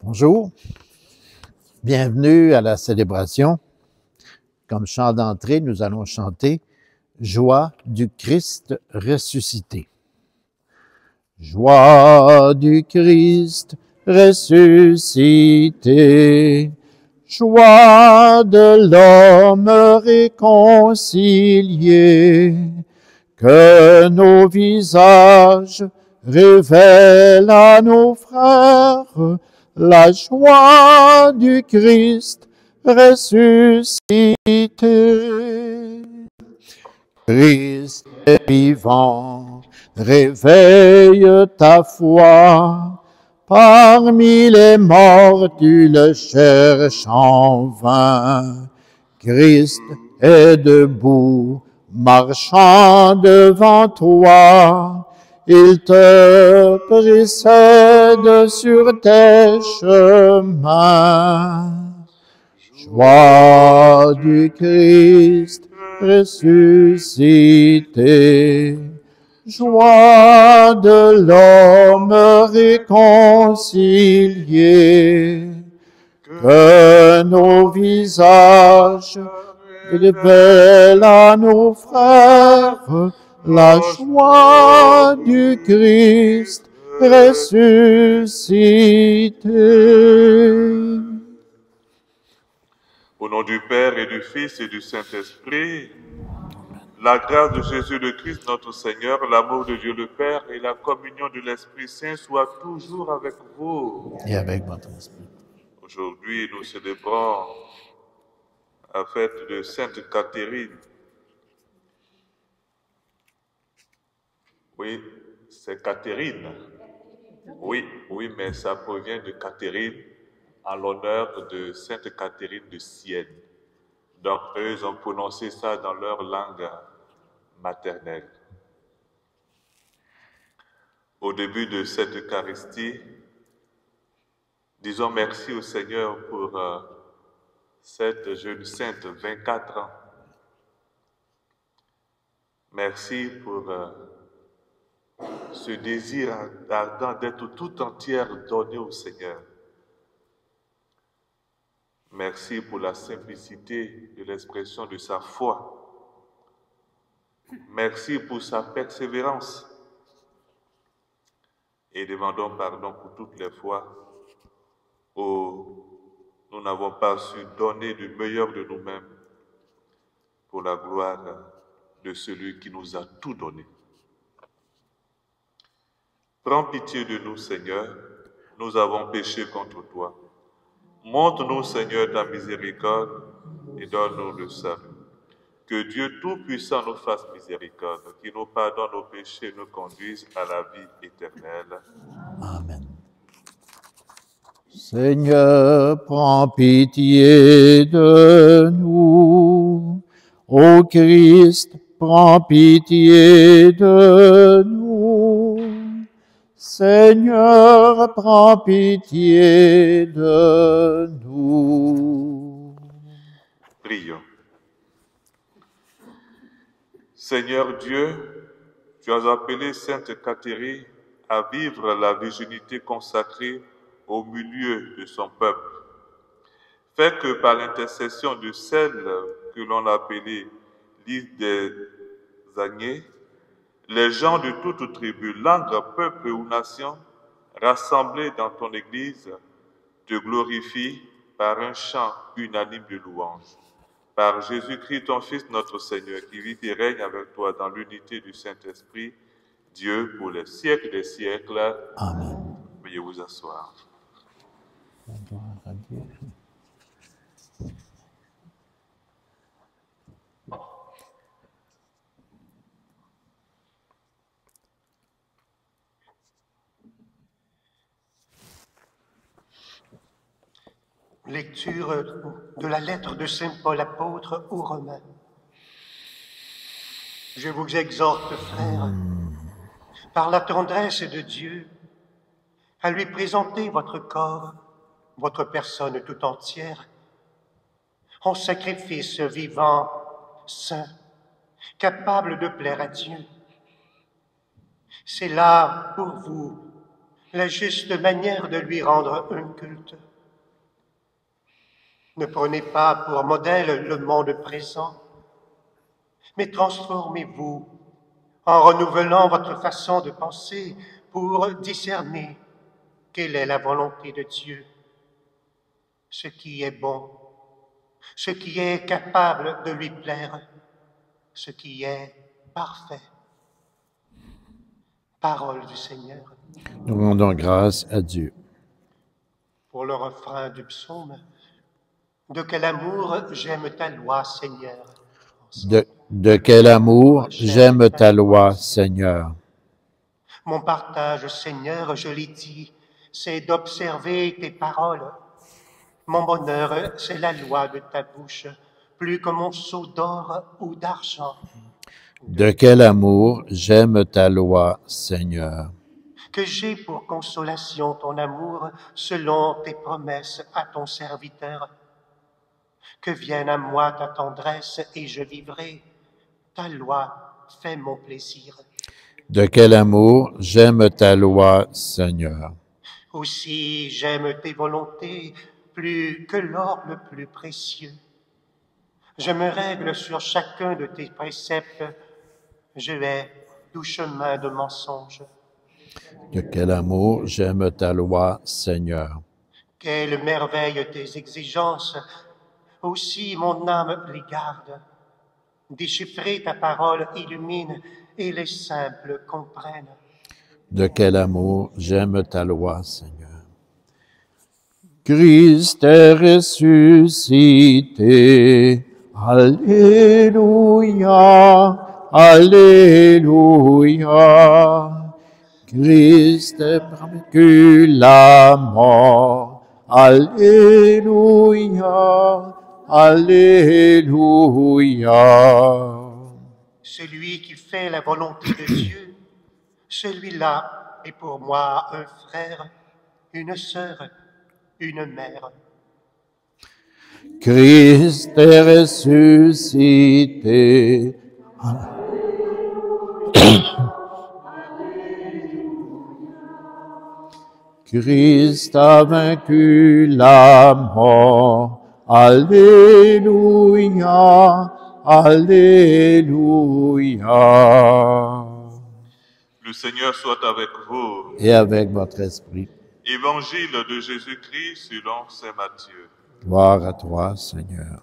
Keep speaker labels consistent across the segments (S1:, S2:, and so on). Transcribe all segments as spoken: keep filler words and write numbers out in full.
S1: Bonjour, bienvenue à la célébration. Comme chant d'entrée, nous allons chanter « Joie du Christ ressuscité ». Joie du Christ ressuscité, joie de l'homme réconcilié, que nos visages révèlent à nos frères la joie du Christ ressuscité. Christ est vivant, réveille ta foi. Parmi les morts, tu le cherches en vain. Christ est debout, marchant devant toi. Il te précède sur tes chemins. Joie du Christ ressuscité, joie de l'homme réconcilié, que nos visages révèlent à nos frères la joie du Christ ressuscité.
S2: Au nom du Père et du Fils et du Saint-Esprit, la grâce de Jésus le Christ, notre Seigneur, l'amour de Dieu le Père et la communion de l'Esprit Saint soient toujours avec vous.
S1: Et avec votre esprit.
S2: Aujourd'hui, nous célébrons la fête de Sainte Catherine. Oui, c'est Catherine. Oui, oui, mais ça provient de Catherine en l'honneur de Sainte Catherine de Sienne. Donc, eux, ils ont prononcé ça dans leur langue maternelle. Au début de cette Eucharistie, disons merci au Seigneur pour euh, cette jeune sainte, vingt-quatre ans. Merci pour euh, ce désir ardent d'être tout entière donnée au Seigneur. Merci pour la simplicité de l'expression de sa foi. Merci pour sa persévérance. Et demandons pardon pour toutes les fois où nous n'avons pas su donner du meilleur de nous-mêmes pour la gloire de celui qui nous a tout donné. Prends pitié de nous, Seigneur, nous avons péché contre toi. Montre-nous, Seigneur, ta miséricorde et donne-nous le salut. Que Dieu Tout-Puissant nous fasse miséricorde, qu'il nous pardonne nos péchés et nous conduise à la vie éternelle.
S1: Amen. Seigneur, prends pitié de nous. Ô Christ, prends pitié de nous. Seigneur, prends pitié de nous.
S2: Prions. Seigneur Dieu, tu as appelé Sainte Catherine à vivre la virginité consacrée au milieu de son peuple. Fais que par l'intercession de celle que l'on a appelée l'île des Agnés, les gens de toute tribu, langue, peuple ou nation, rassemblés dans ton Église, te glorifient par un chant unanime de louange. Par Jésus-Christ, ton Fils, notre Seigneur, qui vit et règne avec toi dans l'unité du Saint-Esprit, Dieu pour les siècles des siècles.
S1: Amen.
S2: Veuillez vous asseoir.
S3: Lecture de la lettre de saint Paul apôtre aux Romains. Je vous exhorte, frères, par la tendresse de Dieu, à lui présenter votre corps, votre personne tout entière, en sacrifice vivant, saint, capable de plaire à Dieu. C'est là, pour vous, la juste manière de lui rendre un culte. Ne prenez pas pour modèle le monde présent, mais transformez-vous en renouvelant votre façon de penser pour discerner quelle est la volonté de Dieu, ce qui est bon, ce qui est capable de lui plaire, ce qui est parfait. Parole du Seigneur.
S1: Nous rendons grâce à Dieu.
S3: Pour le refrain du psaume, de quel amour j'aime ta loi, Seigneur.
S1: De, de quel amour j'aime ta loi, Seigneur.
S3: Mon partage, Seigneur, je l'ai dit, c'est d'observer tes paroles. Mon bonheur, c'est la loi de ta bouche, plus que mon seau d'or ou d'argent.
S1: De quel amour j'aime ta loi, Seigneur.
S3: Que j'ai pour consolation ton amour selon tes promesses à ton serviteur. Que vienne à moi ta tendresse et je vivrai. Ta loi fait mon plaisir.
S1: De quel amour j'aime ta loi, Seigneur.
S3: Aussi j'aime tes volontés plus que l'or le plus précieux. Je me règle sur chacun de tes préceptes. Je hais tout chemin de mensonge.
S1: De quel amour j'aime ta loi, Seigneur.
S3: Quelle merveille tes exigences, aussi mon âme les garde. Déchiffrer ta parole illumine et les simples comprennent.
S1: De quel amour j'aime ta loi, Seigneur. Christ est ressuscité. Alléluia, Alléluia. Christ est vaincu la mort. Alléluia, Alléluia.
S3: Celui qui fait la volonté de Dieu, celui-là est pour moi un frère, une sœur, une mère.
S1: Christ est ressuscité. Christ a vaincu la mort. Alléluia, Alléluia.
S2: Le Seigneur soit avec vous.
S1: Et avec votre esprit.
S2: Évangile de Jésus-Christ selon saint Matthieu.
S1: Gloire à toi, Seigneur.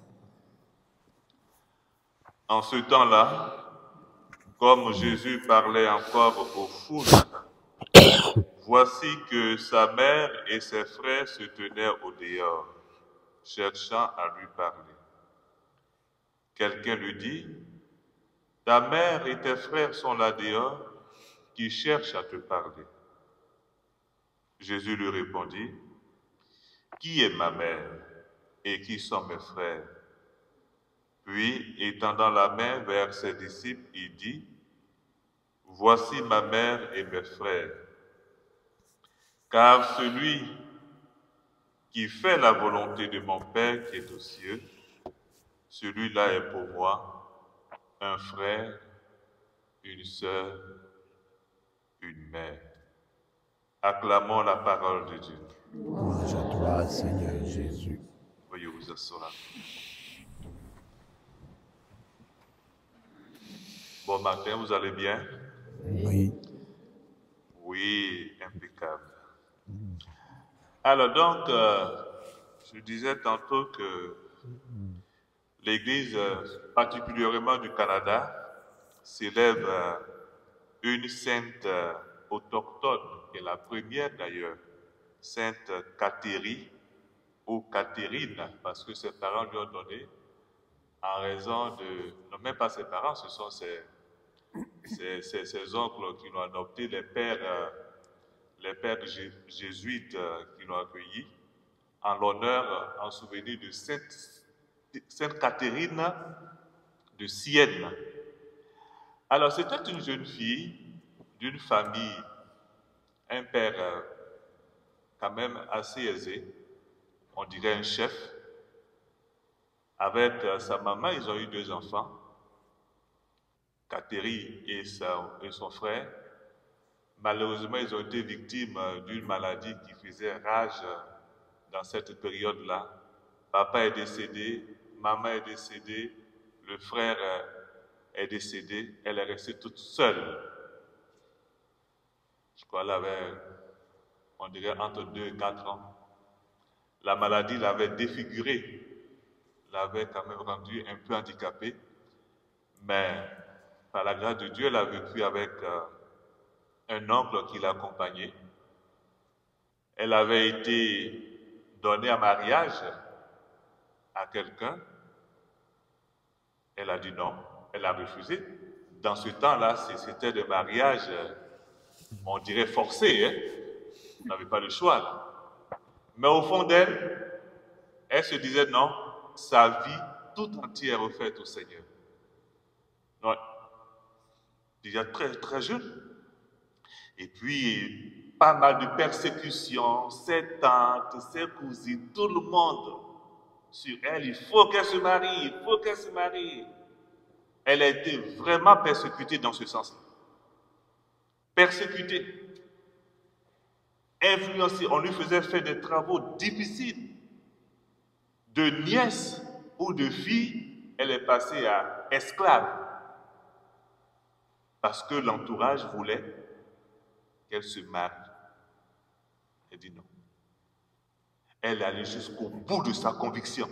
S2: En ce temps-là, comme Jésus parlait encore aux foules, voici que sa mère et ses frères se tenaient au dehors, cherchant à lui parler. Quelqu'un lui dit, « Ta mère et tes frères sont là dehors, qui cherchent à te parler. » Jésus lui répondit, « Qui est ma mère et qui sont mes frères ?» Puis, étendant la main vers ses disciples, il dit, « Voici ma mère et mes frères. Car celui qui fait la volonté de mon Père qui est aux cieux, celui-là est pour moi un frère, une sœur, une mère. » Acclamons la parole de Dieu.
S1: Louange à toi, Seigneur Jésus.
S2: Veuillez vous asseoir. Bon matin, vous allez bien?
S1: Oui.
S2: Oui, impeccable. Alors donc, euh, je disais tantôt que l'Église, particulièrement du Canada, célèbre euh, une sainte euh, autochtone, qui est la première d'ailleurs, sainte Cathérie, ou Catherine, parce que ses parents lui ont donné, en raison de, non même pas ses parents, ce sont ses, ses, ses, ses oncles qui l'ont adopté, les pères, euh, les pères jé, jésuites euh, qui l'ont accueilli, en l'honneur, en souvenir de Sainte, Sainte Catherine de Sienne. Alors c'était une jeune fille d'une famille, un père euh, quand même assez aisé, on dirait un chef. Avec euh, sa maman, ils ont eu deux enfants, Catherine et, sa, et son frère, Malheureusement, ils ont été victimes d'une maladie qui faisait rage dans cette période-là. Papa est décédé, maman est décédée, le frère est décédé, elle est restée toute seule. Je crois qu'elle avait, on dirait, entre deux et quatre ans. La maladie l'avait défigurée, l'avait quand même rendue un peu handicapée, mais par la grâce de Dieu, elle a vécu avec euh, un oncle qui l'accompagnait. Elle avait été donnée en mariage à quelqu'un. Elle a dit non, elle a refusé. Dans ce temps-là, c'était des mariages, on dirait forcés, hein? On n'avait pas le choix. Là. Mais au fond d'elle, elle se disait non, sa vie tout entière est offerte au Seigneur. Ouais. Déjà très, très jeune. Et puis, pas mal de persécutions, ses tantes, ses cousines, tout le monde sur elle. Il faut qu'elle se marie, il faut qu'elle se marie. Elle a été vraiment persécutée dans ce sens-là. Persécutée. Influencée. On lui faisait faire des travaux difficiles. De nièce ou de fille, elle est passée à esclave. Parce que l'entourage voulait qu'elle se marie. Elle dit non. Elle est allée jusqu'au bout de sa conviction.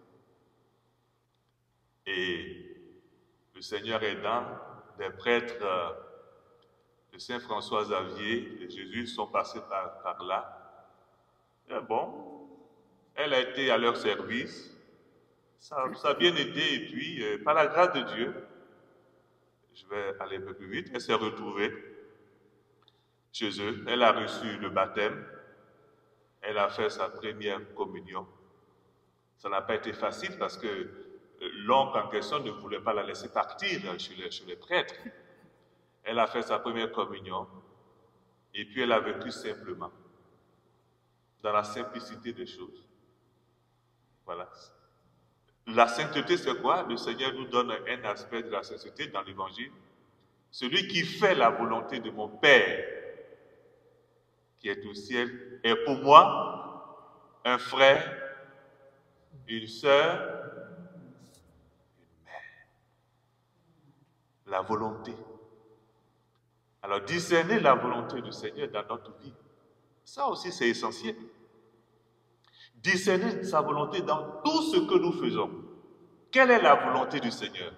S2: Et le Seigneur aidant, des prêtres euh, de Saint-François Xavier et Jésus sont passés par, par là. Et bon, elle a été à leur service. Ça, ça a bien été. Et puis, euh, par la grâce de Dieu, je vais aller un peu plus vite, elle s'est retrouvée chez eux. Elle a reçu le baptême. Elle a fait sa première communion. Ça n'a pas été facile parce que l'oncle en question ne voulait pas la laisser partir chez les, chez les prêtres. Elle a fait sa première communion et puis elle a vécu simplement, dans la simplicité des choses. Voilà. La sainteté, c'est quoi? Le Seigneur nous donne un aspect de la sainteté dans l'Évangile. Celui qui fait la volonté de mon Père, qui est au ciel, est pour moi un frère, une sœur, une mère. La volonté. Alors, discerner la volonté du Seigneur dans notre vie, ça aussi c'est essentiel. Discerner sa volonté dans tout ce que nous faisons. Quelle est la volonté du Seigneur?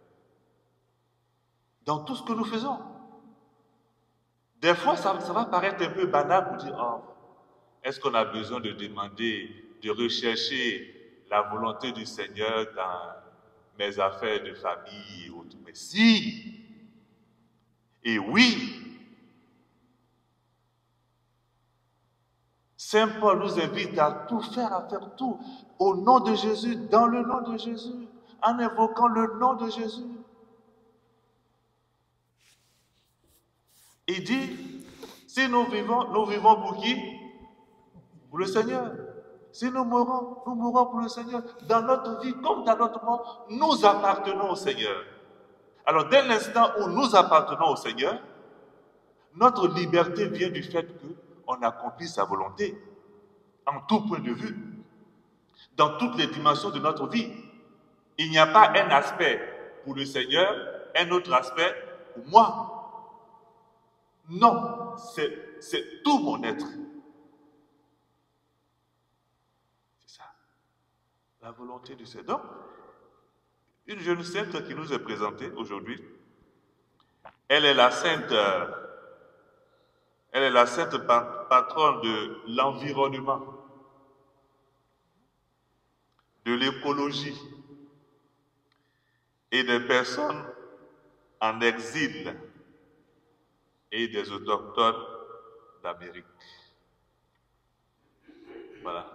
S2: Dans tout ce que nous faisons. Des fois, ça, ça va paraître un peu banal pour dire, oh, est-ce qu'on a besoin de demander, de rechercher la volonté du Seigneur dans mes affaires de famille et autres? Mais si! Et oui! Saint Paul nous invite à tout faire, à faire tout au nom de Jésus, dans le nom de Jésus, en invoquant le nom de Jésus. Il dit, si nous vivons, nous vivons pour qui? Pour le Seigneur. Si nous mourons, nous mourrons pour le Seigneur. Dans notre vie comme dans notre mort, nous appartenons au Seigneur. Alors, dès l'instant où nous appartenons au Seigneur, notre liberté vient du fait qu'on accomplit sa volonté, en tout point de vue, dans toutes les dimensions de notre vie. Il n'y a pas un aspect pour le Seigneur, un autre aspect pour moi. Non, c'est tout mon être. C'est ça, la volonté du Seigneur. Donc, une jeune sainte qui nous est présentée aujourd'hui, elle est la sainte, elle est la sainte patronne de l'environnement, de l'écologie et des personnes en exil et des autochtones d'Amérique. Voilà.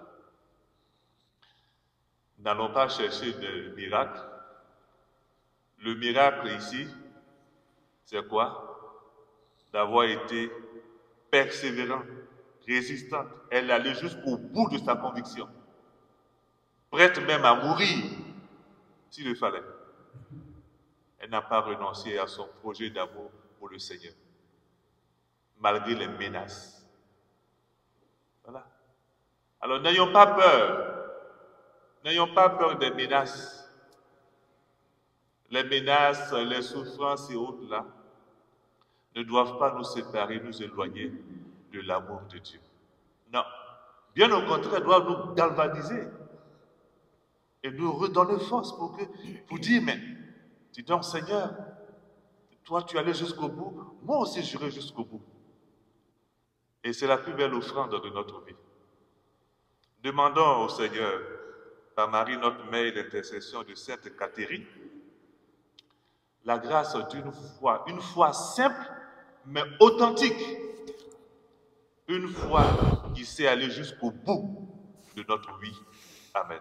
S2: N'allons pas chercher de miracle. Le miracle ici, c'est quoi? D'avoir été persévérante, résistante. Elle allait jusqu'au bout de sa conviction. Prête même à mourir, s'il le fallait. Elle n'a pas renoncé à son projet d'amour pour le Seigneur. malgré les menaces. Voilà. Alors n'ayons pas peur. N'ayons pas peur des menaces. Les menaces, les souffrances et autres là ne doivent pas nous séparer, nous éloigner de l'amour de Dieu. Non. Bien au contraire, elles doivent nous galvaniser et nous redonner force pour, que, pour dire, mais dis donc Seigneur, toi tu allais jusqu'au bout, moi aussi j'irai jusqu'au bout. Et c'est la plus belle offrande de notre vie. Demandons au Seigneur, par Marie, notre mère d'intercession de Sainte Catherine, la grâce d'une foi, une foi simple, mais authentique. Une foi qui sait aller jusqu'au bout de notre vie. Amen.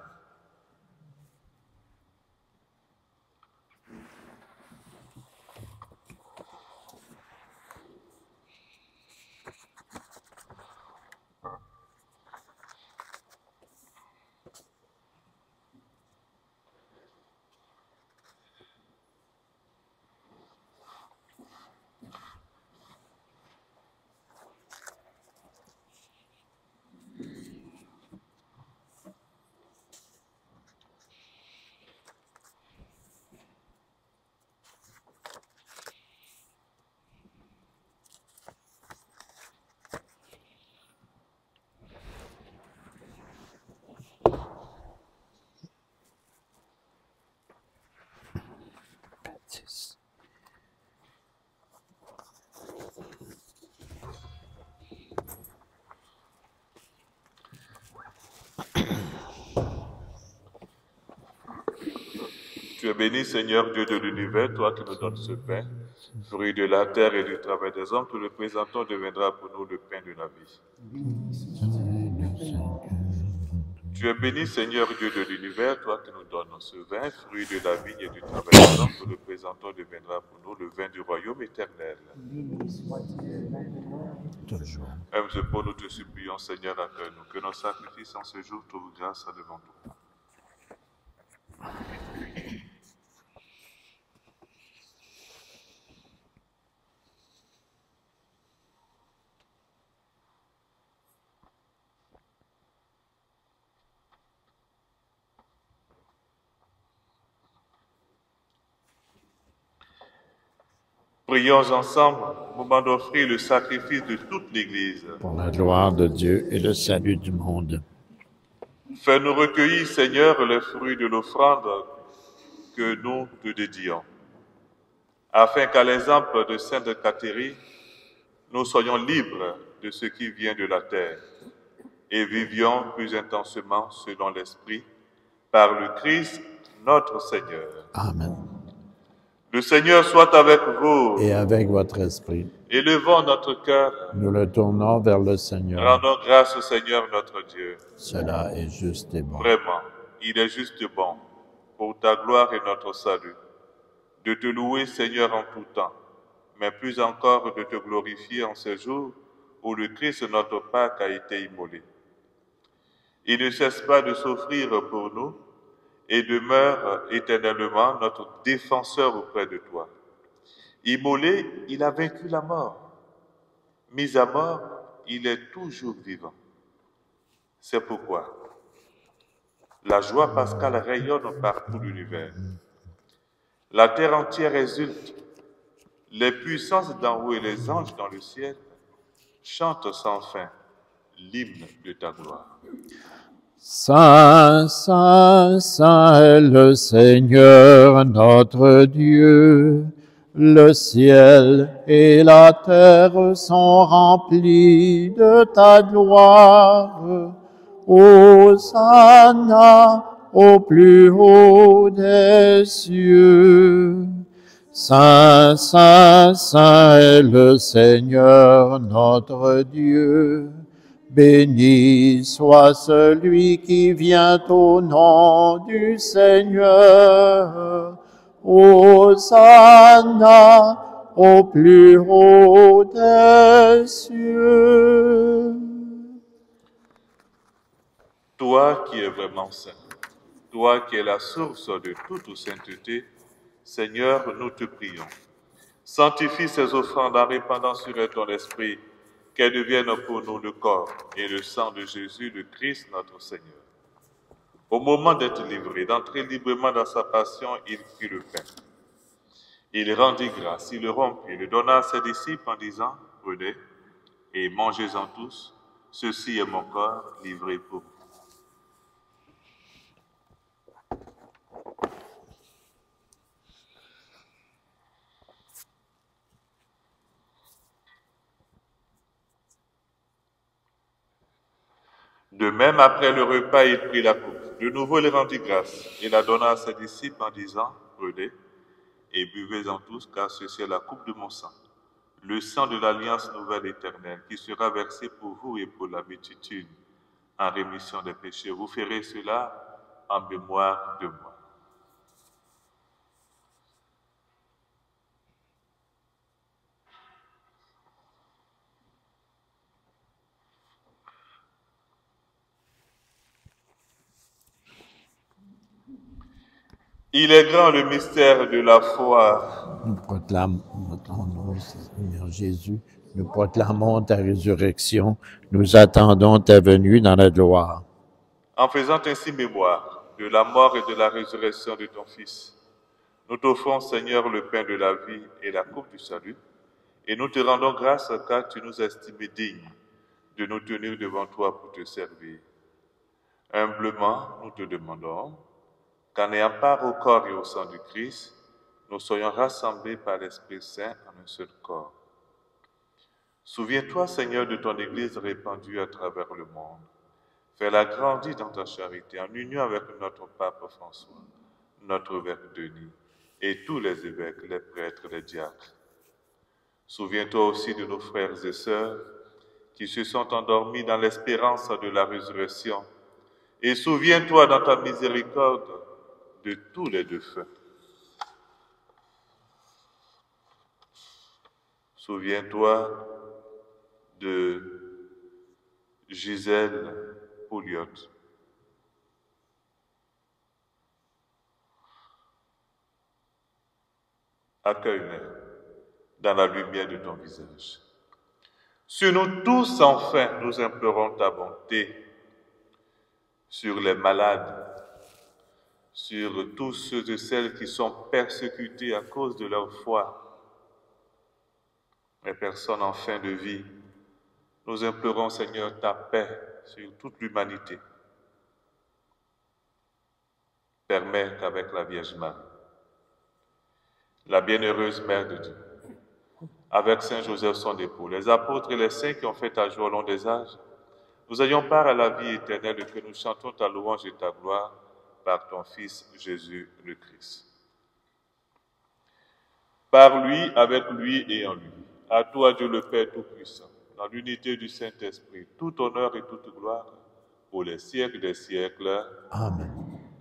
S2: Tu es béni, Seigneur, Dieu de l'univers, toi qui nous donnes ce pain, fruit de la terre et du travail des hommes, que le présentant deviendra pour nous le pain de la vie. Tu es béni, Seigneur, Dieu de l'univers, toi qui nous donnes ce vin, fruit de la vigne et du travail des hommes, que le présentant deviendra pour nous le vin du royaume éternel. Aime ce pour nous te supplions, Seigneur, accueille-nous, que nos sacrifices en ce jour trouvent grâce devant toi. Prions ensemble, moment d'offrir le sacrifice de toute l'Église.
S1: Pour la gloire de Dieu et le salut du monde.
S2: Fais-nous recueillir, Seigneur, les fruits de l'offrande que nous te dédions, afin qu'à l'exemple de Sainte Catherine, nous soyons libres de ce qui vient de la terre et vivions plus intensément selon l'Esprit, par le Christ notre Seigneur.
S1: Amen.
S2: Le Seigneur soit avec vous.
S1: Et avec votre esprit.
S2: Élevons notre cœur.
S1: Nous le tournons vers le Seigneur.
S2: Rendons grâce au Seigneur notre Dieu.
S1: Cela est juste et bon.
S2: Vraiment, il est juste et bon, pour ta gloire et notre salut, de te louer, Seigneur, en tout temps, mais plus encore de te glorifier en ces jours où le Christ, notre Pâque, a été immolé. Il ne cesse pas de s'offrir pour nous et demeure éternellement notre défenseur auprès de toi. Immolé, il a vaincu la mort. Mis à mort, il est toujours vivant. C'est pourquoi la joie pascale rayonne par tout l'univers. La terre entière exulte. Les puissances d'en haut et les anges dans le ciel chantent sans fin l'hymne de ta gloire.
S1: Saint, Saint, Saint est le Seigneur notre Dieu. Le ciel et la terre sont remplis de ta gloire. Hosanna au plus haut des cieux. Saint, Saint, Saint est le Seigneur notre Dieu. Béni soit celui qui vient au nom du Seigneur. Hosanna au plus haut des cieux.
S2: Toi qui es vraiment saint, toi qui es la source de toute sainteté, Seigneur, nous te prions. Sanctifie ces offrandes en répandant sur elles ton esprit, qu'elle devienne pour nous le corps et le sang de Jésus, le Christ, notre Seigneur. Au moment d'être livré, d'entrer librement dans sa passion, il prit le pain. Il rendit grâce, il le rompit, le donna à ses disciples en disant, « Prenez et mangez-en tous, ceci est mon corps livré pour vous. » De même, après le repas, il prit la coupe. De nouveau, il rendit grâce. Il la donna à ses disciples en disant, « Prenez et buvez-en tous, car ceci est la coupe de mon sang, le sang de l'alliance nouvelle éternelle, qui sera versé pour vous et pour la multitude en rémission des péchés. Vous ferez cela en mémoire de moi. » Il est grand le mystère de la foi.
S1: Nous proclamons ton nom, Seigneur Jésus. Nous proclamons ta résurrection. Nous attendons ta venue dans la gloire.
S2: En faisant ainsi mémoire de la mort et de la résurrection de ton Fils, nous t'offrons, Seigneur, le pain de la vie et la coupe du salut, et nous te rendons grâce car tu nous estimes dignes de nous tenir devant toi pour te servir. Humblement, nous te demandons qu'en ayant part au corps et au sang du Christ, nous soyons rassemblés par l'Esprit Saint en un seul corps. Souviens-toi, Seigneur, de ton Église répandue à travers le monde. Fais-la grandir dans ta charité, en union avec notre pape François, notre évêque Denis, et tous les évêques, les prêtres, les diacres. Souviens-toi aussi de nos frères et sœurs qui se sont endormis dans l'espérance de la résurrection, et souviens-toi dans ta miséricorde de tous les défunts. Souviens-toi de Gisèle Pouliot. Accueille-les dans la lumière de ton visage. Sur nous tous, enfin, nous implorons ta bonté, sur les malades, sur tous ceux et celles qui sont persécutés à cause de leur foi, les personnes en fin de vie. Nous implorons, Seigneur, ta paix sur toute l'humanité. Permets qu'avec la Vierge Marie, la bienheureuse Mère de Dieu, avec Saint Joseph son époux, les apôtres et les saints qui ont fait ta joie au long des âges, nous ayons part à la vie éternelle et que nous chantons ta louange et ta gloire par ton Fils Jésus le Christ. Par lui, avec lui et en lui, à toi Dieu le Père Tout-Puissant, dans l'unité du Saint-Esprit, tout honneur et toute gloire pour les siècles des siècles.
S1: Amen.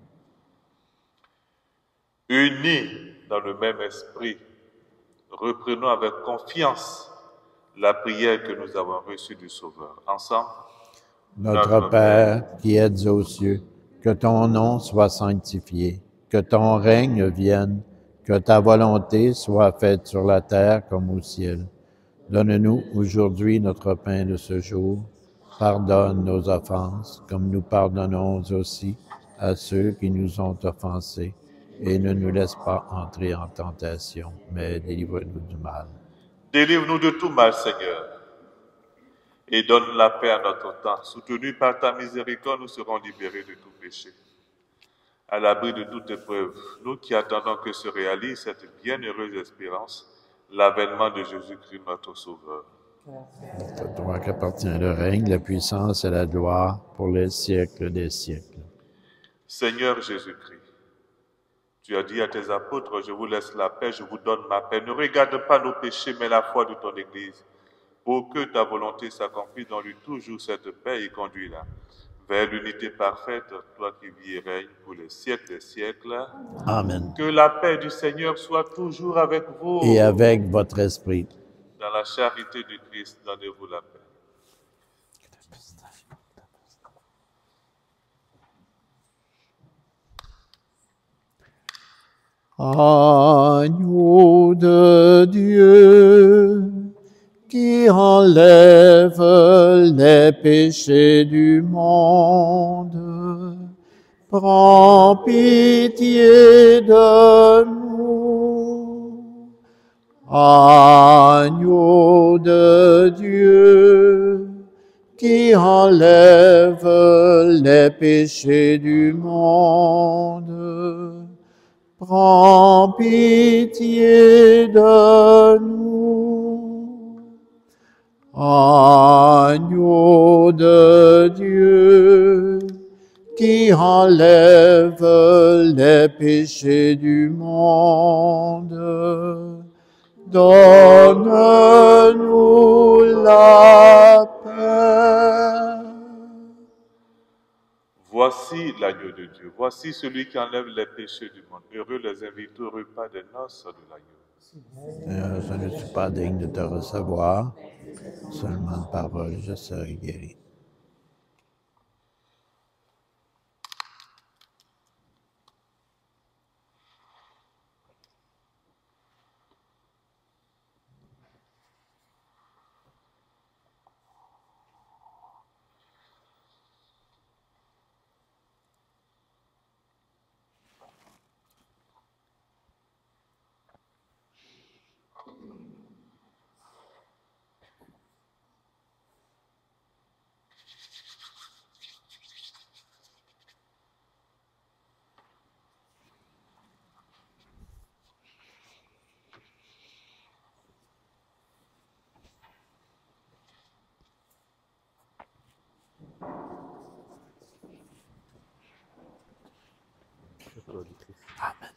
S2: Unis dans le même esprit, reprenons avec confiance la prière que nous avons reçue du Sauveur. Ensemble,
S1: Notre, Notre Père, Père qui êtes aux cieux, que ton nom soit sanctifié, que ton règne vienne, que ta volonté soit faite sur la terre comme au ciel. Donne-nous aujourd'hui notre pain de ce jour. Pardonne nos offenses, comme nous pardonnons aussi à ceux qui nous ont offensés. Et ne nous laisse pas entrer en tentation, mais délivre-nous du mal.
S2: Délivre-nous de tout mal, Seigneur, et donne la paix à notre temps. Soutenus par ta miséricorde, nous serons libérés de tout péché. À l'abri de toute épreuve, nous qui attendons que se réalise cette bienheureuse espérance, l'avènement de Jésus-Christ, notre Sauveur.
S1: C'est à toi qu'appartient le règne, la puissance et la gloire pour les siècles des siècles.
S2: Seigneur Jésus-Christ, tu as dit à tes apôtres, je vous laisse la paix, je vous donne ma paix. Ne regarde pas nos péchés, mais la foi de ton Église, pour que ta volonté s'accomplisse dans lui toujours cette paix et conduis-la vers l'unité parfaite, toi qui vis et règnes pour les siècles des siècles.
S1: Amen.
S2: Que la paix du Seigneur soit toujours avec vous.
S1: Et avec votre esprit.
S2: Dans la charité du Christ, donnez-vous la paix. Agneau de Dieu, qui enlève
S1: les péchés du monde. Prends pitié de nous. Agneau de Dieu, qui enlève les péchés du monde, prends pitié de nous. Agneau de Dieu, qui enlève les péchés du monde, donne-nous la paix.
S2: Voici l'agneau de Dieu, voici celui qui enlève les péchés du monde. Heureux les invités au repas des noces de l'agneau.
S1: Seigneur, je ne suis pas digne de te recevoir, seulement de parole, je serai guéri. Amen.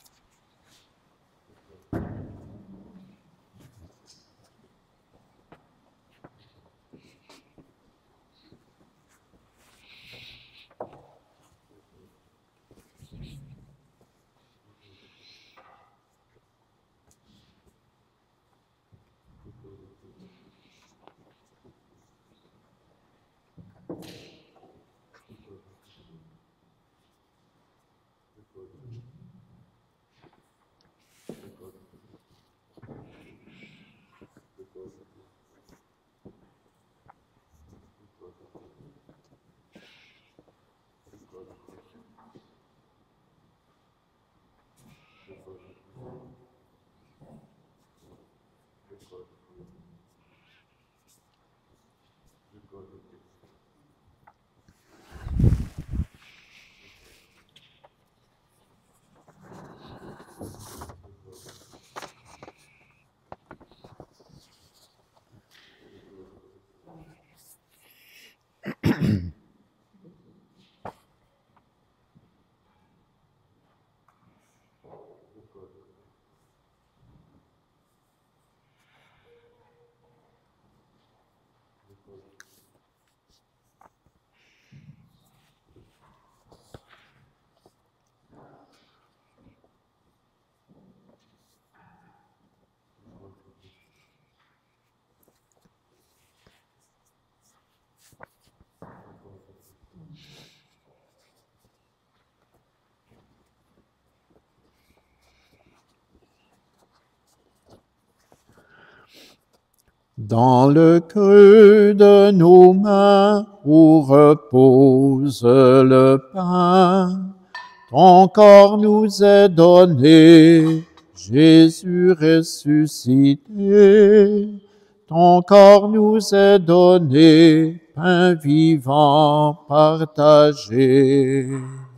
S1: Dans le creux de nos mains où repose le pain, ton corps nous est donné, Jésus ressuscité. Ton corps nous est donné, pain vivant partagé.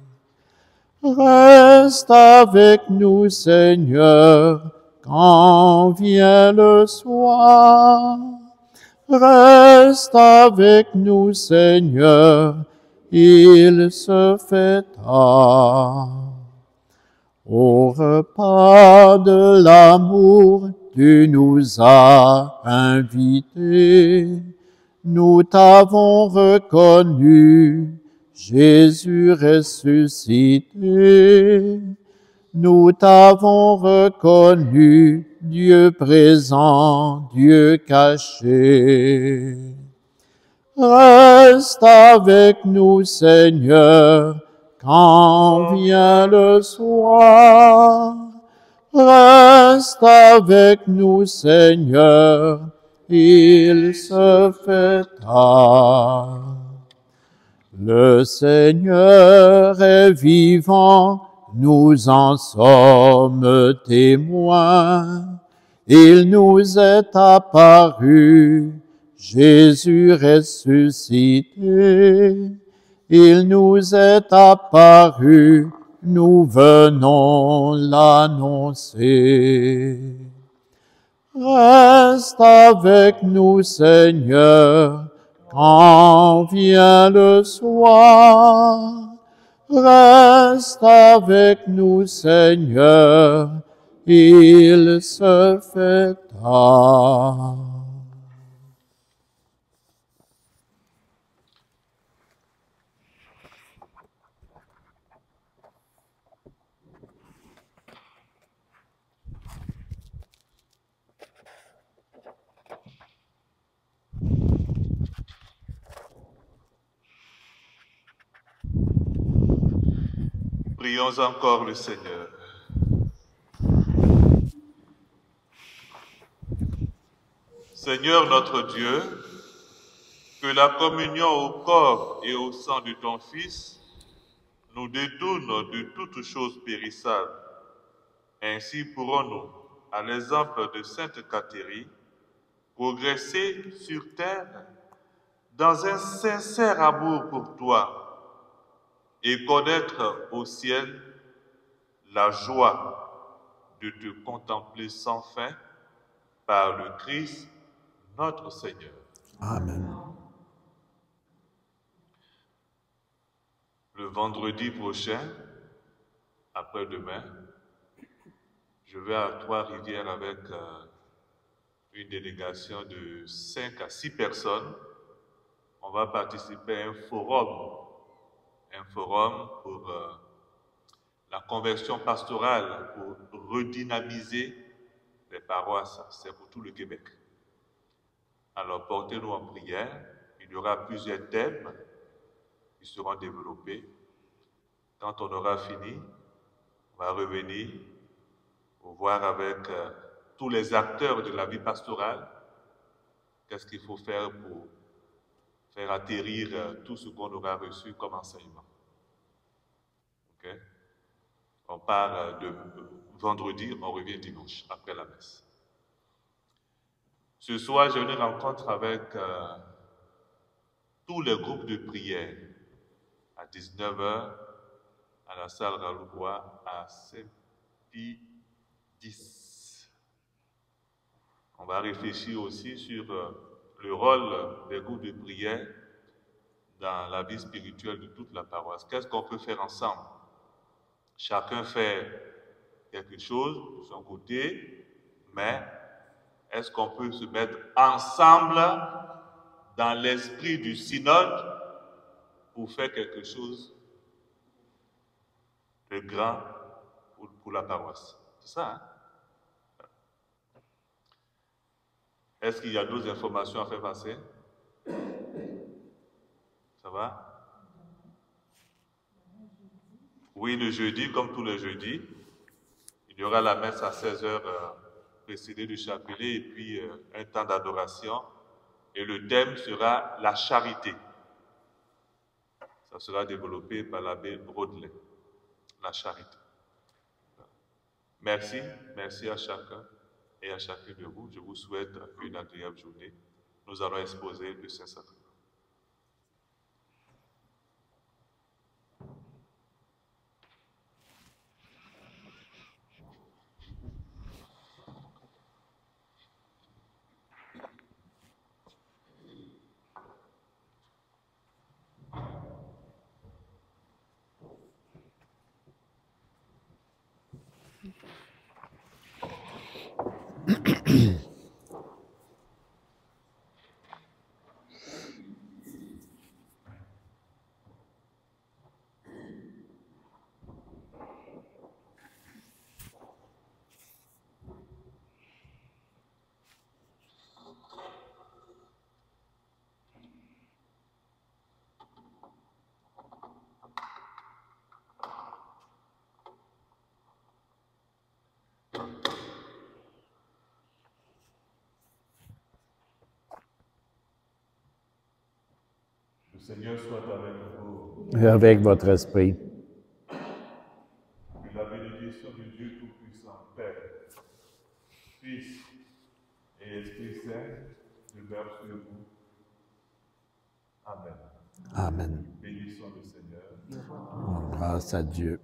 S1: Reste avec nous, Seigneur, quand vient le soir. Reste avec nous, Seigneur, il se fait tard. Au repas de l'amour, tu nous as invités. Nous t'avons reconnu, Jésus ressuscité. Nous t'avons reconnu, Dieu présent, Dieu caché. Reste avec nous, Seigneur, quand vient le soir. Reste avec nous, Seigneur, il se fêta. Le Seigneur est vivant, nous en sommes témoins. Il nous est apparu, Jésus ressuscité. Il nous est apparu, nous venons l'annoncer. Reste avec nous, Seigneur, quand vient le soir. Reste avec nous, Seigneur, il se fêta.
S2: Prions encore le Seigneur. Seigneur notre Dieu, que la communion au corps et au sang de ton Fils nous détourne de toute chose périssable. Ainsi pourrons-nous, à l'exemple de Sainte Cathérie, progresser sur terre dans un sincère amour pour toi et connaître au ciel la joie de te contempler sans fin par le Christ notre Seigneur.
S1: Amen.
S2: Le vendredi prochain, après-demain, je vais à Trois-Rivières avec euh, une délégation de cinq à six personnes. On va participer à un forum, un forum pour euh, la conversion pastorale, pour redynamiser les paroisses. C'est pour tout le Québec. Alors portez-nous en prière. Il y aura plusieurs thèmes qui seront développés. Quand on aura fini, on va revenir pour voir avec euh, tous les acteurs de la vie pastorale qu'est-ce qu'il faut faire pour faire atterrir euh, tout ce qu'on aura reçu comme enseignement. Okay? On part euh, de vendredi, on revient dimanche, après la messe. Ce soir, j'ai une rencontre avec euh, tous les groupes de prière à dix-neuf heures à la salle Raloubois à Saint-Pie dix. On va réfléchir aussi sur euh, le rôle des groupes de prière dans la vie spirituelle de toute la paroisse. Qu'est-ce qu'on peut faire ensemble? Chacun fait quelque chose de son côté, mais est-ce qu'on peut se mettre ensemble dans l'esprit du synode pour faire quelque chose de grand pour, pour la paroisse? C'est ça, hein? Est-ce qu'il y a d'autres informations à faire passer? Ça va? Oui, le jeudi, comme tous les jeudis, il y aura la messe à seize heures euh, précédée du chapelet et puis euh, un temps d'adoration. Et le thème sera la charité. Ça sera développé par l'abbé Rodelet, la charité. Merci, merci à chacun et à chacun de vous. Je vous souhaite une agréable journée. Nous allons exposer le Saint-Sacrement. Seigneur soit avec vous.
S1: Et avec votre esprit.
S2: Que la bénédiction de Dieu Tout-Puissant, Père, Fils et Esprit Saint demeure sur vous. Amen.
S1: Amen.
S2: Bénissons le Seigneur.
S1: Grâce à Dieu.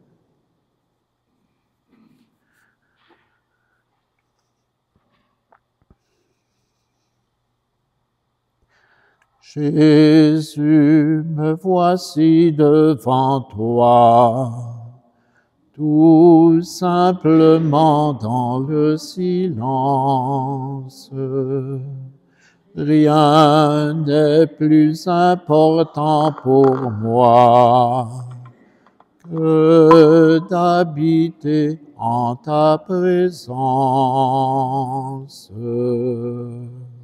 S1: Jésus, me voici devant toi, tout simplement dans le silence. Rien n'est plus important pour moi que d'habiter en ta présence.